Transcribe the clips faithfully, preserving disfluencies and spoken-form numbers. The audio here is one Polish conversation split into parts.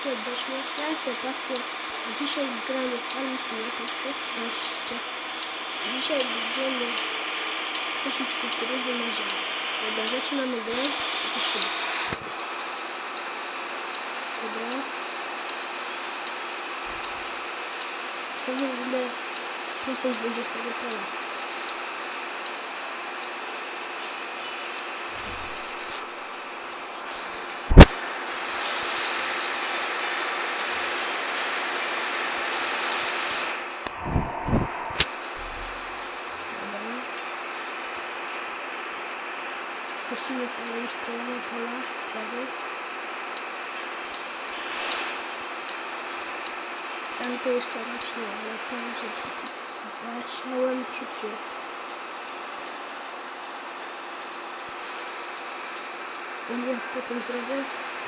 serdecznie, ja jestem Pawko, a dzisiaj gramy w Farming Simulator szesnaście. Dzisiaj będziemy kosić kukurydzę na ziemię. Dobra, zaczynamy grę i kosimy. Dobra. Ciekawe, ile procent będzie z tego pola. Kosimy pole, już połowę pola, prawie. Tam to jeszcze rośnie, ale to już zasiałem szybciej. I jak potem zrobię?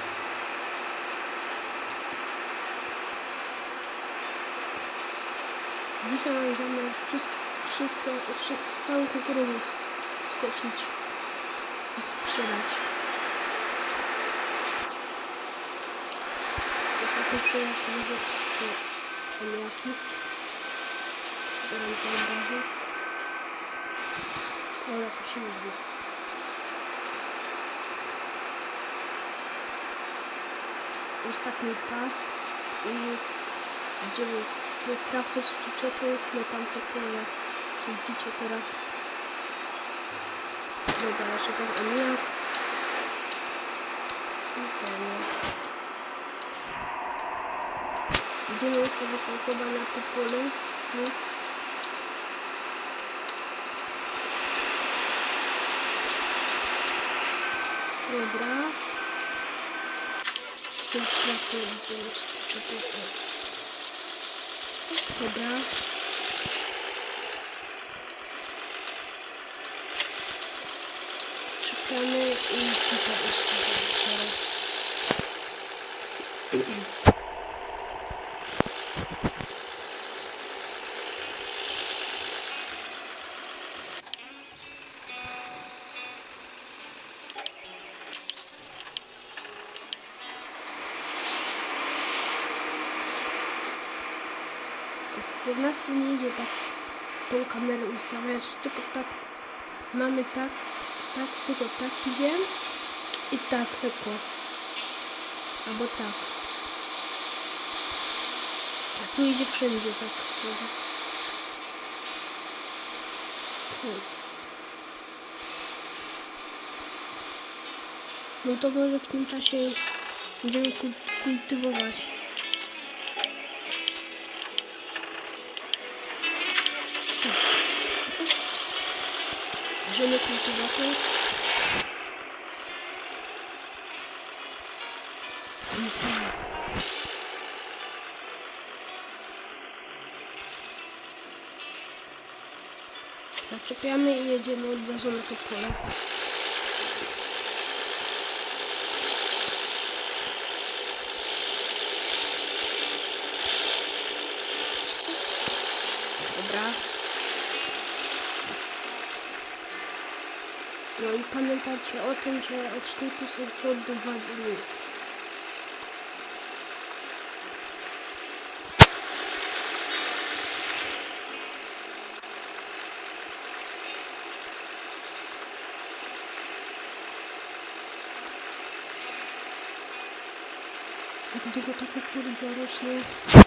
Dzisiaj mam zamiar wszystko, wszystko, wszystko całą kukurydzę skosić i sprzedać. Ostatni przejazd może koniaki. Zbieram to od razu. Dobra, to się nie zwie. Ostatni pas i idziemy traktor z przyczepą na tamte pole, co widzicie teraz. Dobra, jeszcze ten amiak. I koniec. Idziemy sobie tankować na to pole. Tu. Dobra. Ten traktor idziemy z przyczepą. Dobra. Czepiamy i tutaj ustawiamy zaraz. W nas to nie idzie tak tą kamerę ustawiać, tylko tak mamy tak, tak, tylko tak idzie i tak tylko, albo tak. A tu idzie wszędzie tak. Nic. No to może w tym czasie będziemy kultywować. Bierzemy kultywator. Zaczepiamy i jedziemy od razu na to pole. Dobra. No i pamiętajcie o tym, że odcinki są co dwa dni. Jak długo ta kukurydza rośnie?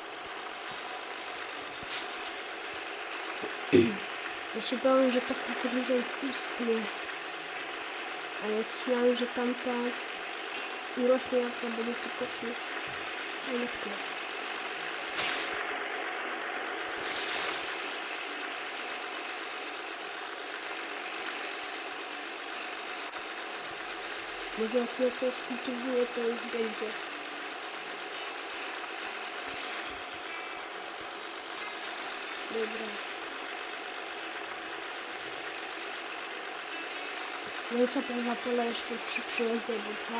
Ja się bałem, że ta kukurydza już uschnie. A ja myślałem, że tamta urośnie, jak ja będę tu kosić. Ale nie. Może jak ja to skultywuję, to już będzie. Dobra. Większa połowa pola jeszcze trzy przejazdy albo dwa.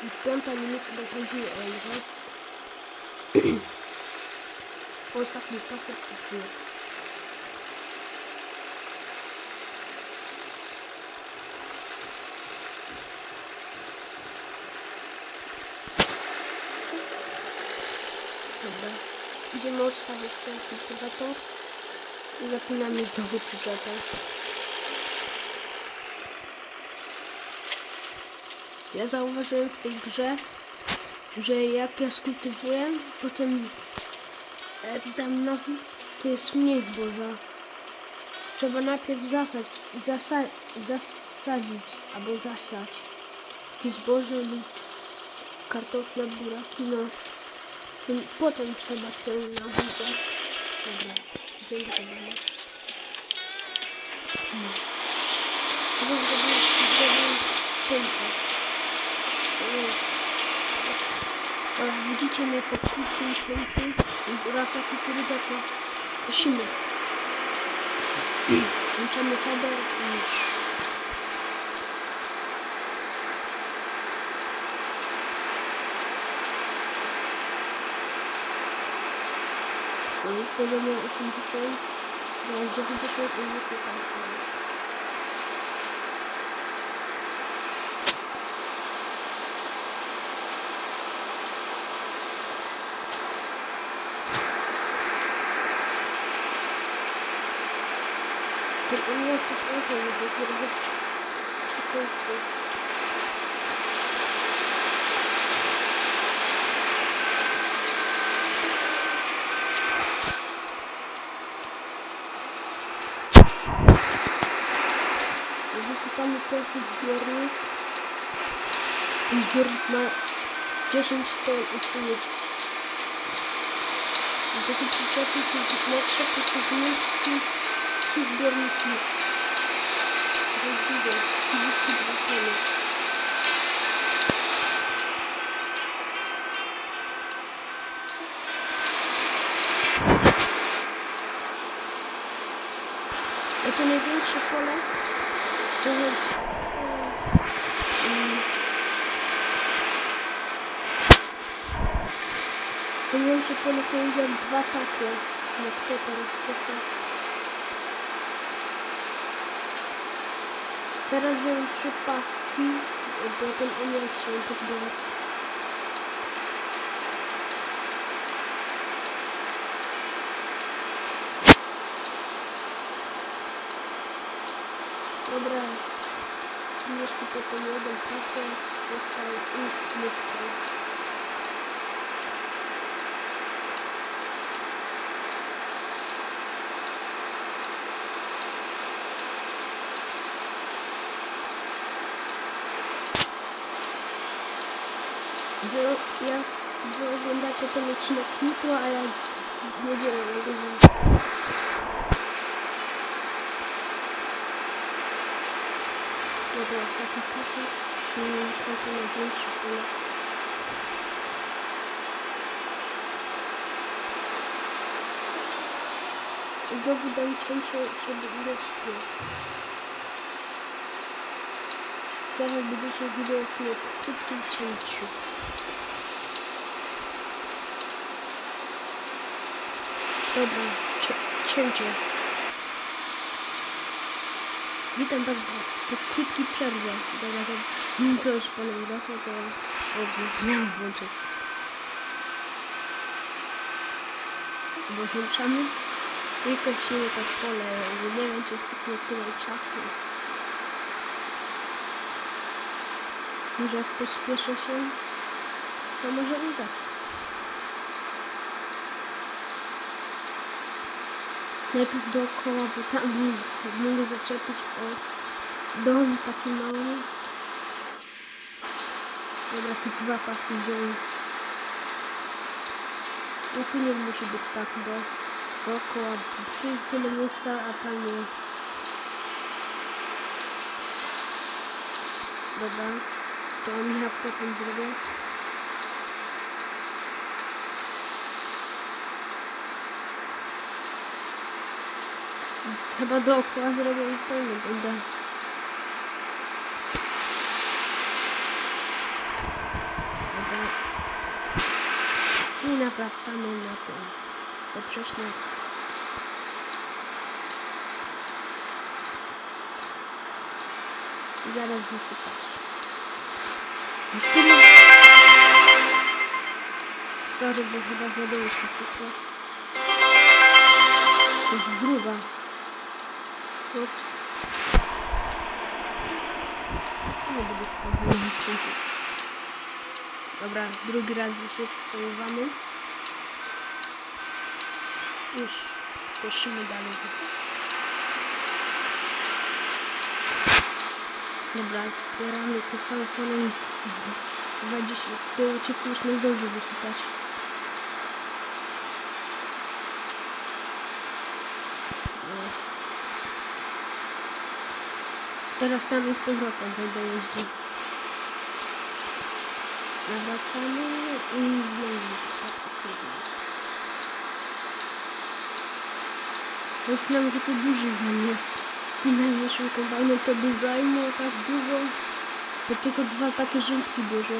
Piąta minuta dochodzi Elwest. Ostatni pasek i koniec. Dobra. Idziemy odstawić ten kultywator i zapinamy znowu przyczepę. Ja zauważyłem w tej grze, że jak ja skultywuję, potem e, dam nowy, to jest mniej zboża. Trzeba najpierw zasać, zasa, zasadzić albo zasiać jakieś zboże lub kartofle, buraki, no. Tym, potem trzeba to nawrzucać. Dobra, idziemy do tego. Hmm. Zrobię cięcie. Dobra, widzicie mnie pod krótkim cięciem. Już raz jak kukurydza to kosimy. Włączamy header i już. No już wiadomo o czym dzisiaj. Teraz dziewięćdziesiąt i wysypać teraz. Ten umiał to pamiętam, żeby zrobić przy końcu. Wysypamy pierwszy zbiornik. Ten zbiornik ma dziesięć ton i pół. Do tej przyczepy na przyczepy się zmieści trzy zbiorniki. To jest dużo. trzydzieści dwa tony. A to największe pole to um, największe pole to już jak dwa takie, jak to teraz proszę. Teraz wziąłem trzy paski, bo ten umiar chciałem pozbierać. Dobra, już tutaj ten jeden pasek został i już koniec pola. Wy, ja, wy oglądacie ten odcinek jutro, a ja w niedzielę na godzinę. Dobra, ostatni pasek i kończę największe pole. Znowu dam cięcie, żeby urosło. Zaraz będziecie widzieć mnie po krótkim cięciu. Dobra, cięcie. Witam was po krótkiej przerwie. Dobra, za co już panu urosło, to dobrze miałem włączyć. Bo włączamy i kończymy tak pole. Nie wiem, czy styknie tyle czasu. Może jak pospieszę się, to może uda się. Najpierw dookoła, bo tam mogę zaczepić o dom taki mały. Dobra, tu dwa paski wziąłem. No tu nie musi być tak do, dookoła, tu jest tyle miejsca, a tam nie. Dobra, to ja potem zrobię. Chyba dookoła zrobię już pełno będę. nawracamy na ten poprzecznik. I zaraz wysypać. Już tyle. Sorry, bo chyba wiadomość mi przysła. Już druga. Ups. Nie będę sprawdzał szczęki. Dobra, drugi raz wysypujemy. Już prosimy dalej. Dobra, zbieramy to całe pole i dwadzieścia w tył, czy tu już nie zdąży wysypać. No. Teraz tam i z powrotem będę jeździł. Nawracamy i znowu. Myślałem, że to duży zajmie. Z tym najmniejszym kombajnem to by zajmło tak długo, bo tylko dwa takie rzędki bierze.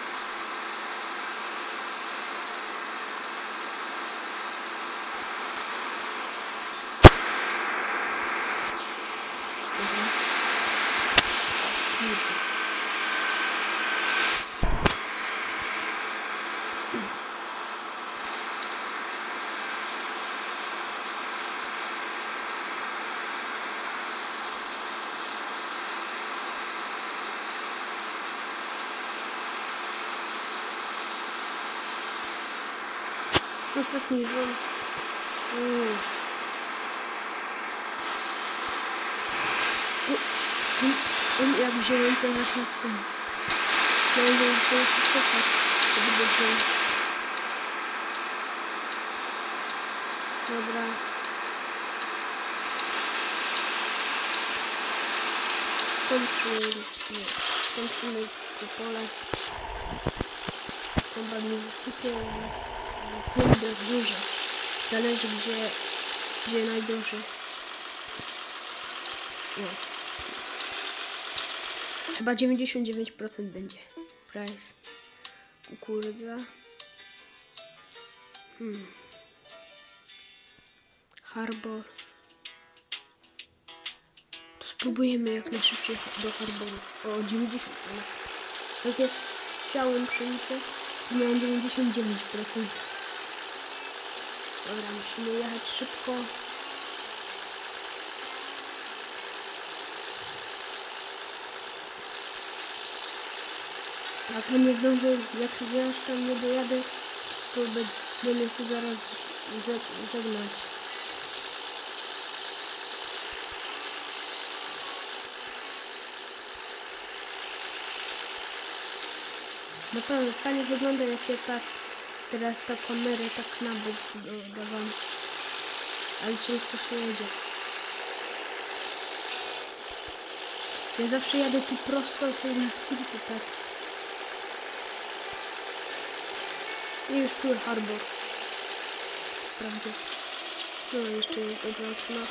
Dobra. Ostatni rząd. Jak wziąłem teraz na tym. No i muszę jeszcze cofać. To będzie wziąć. Dobra. Skończymy. Nie. Skończymy to pole. Chyba mi wysypię. Kurde, zduże. Zależy gdzie, gdzie najdłużej. No. Chyba dziewięćdziesiąt dziewięć procent będzie. Price. Kukurydza. Hmm. Harbor. To spróbujemy jak najszybciej do harboru. O, dziewięćdziesiąt procent. Jak ja siałem pszenicę, to miałem dziewięćdziesiąt dziewięć procent. Dobra, musimy jechać szybko. Jak ja nie zdążę, jak sobie aż tam nie dojadę, to będę się zaraz żegnać. Naprawdę fajnie wygląda, jak ja tak teraz ta kamerę tak na bok dodawam. Ale ciężko się jedzie. Ja zawsze jadę tu prosto sobie na skróty, tak. I już tu harbor. Sprawdzę. No jeszcze jest dobra ocena.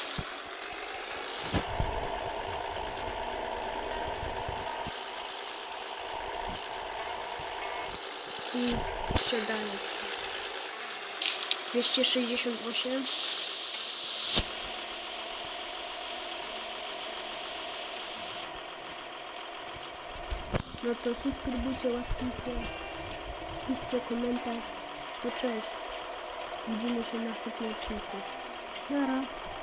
I sprzedaję teraz. dwieście sześćdziesiąt osiem. No to subskrybujcie, łapkujcie, piszcie komentarz. To cześć. Widzimy się na następnym odcinku. Nara.